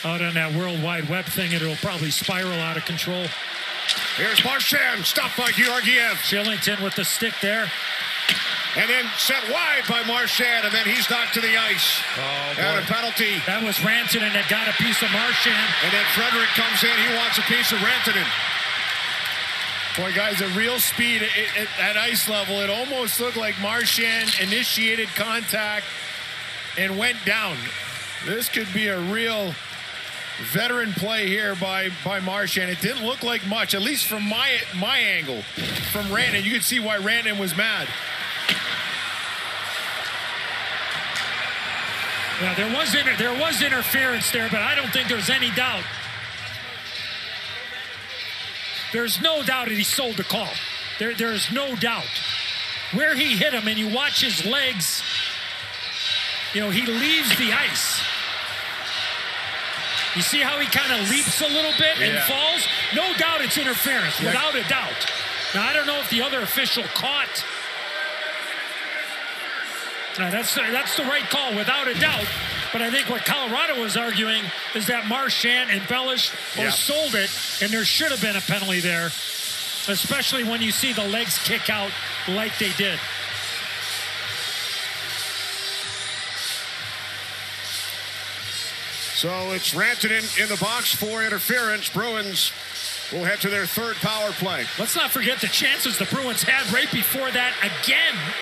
out on that World Wide Web thing, it'll probably spiral out of control. Here's Marchand, stopped by Georgiev. Shillington with the stick there. And then sent wide by Marchand, and then he's knocked to the ice. And a penalty. That was Rantanen that got a piece of Marchand. And then Frederick comes in, he wants a piece of Rantanen. Boy, guys, at real speed at ice level, it almost looked like Marchand initiated contact and went down. This could be a real veteran play here by Marchand. It didn't look like much, at least from my angle, from Rantanen. You could see why Rantanen was mad. Yeah, there was interference there, but I don't think there's any doubt. There's no doubt that he sold the call. There's no doubt. Where he hit him, and you watch his legs, he leaves the ice. You see how he kind of leaps a little bit and falls? No doubt it's interference, without a doubt. Now, I don't know if the other official caught. That's the right call, without a doubt. But I think what Colorado was arguing is that Marchand and Bellish both sold it, and there should have been a penalty there, especially when you see the legs kick out like they did. So it's Rantanen in the box for interference. Bruins will head to their third power play. Let's not forget the chances the Bruins had right before that again.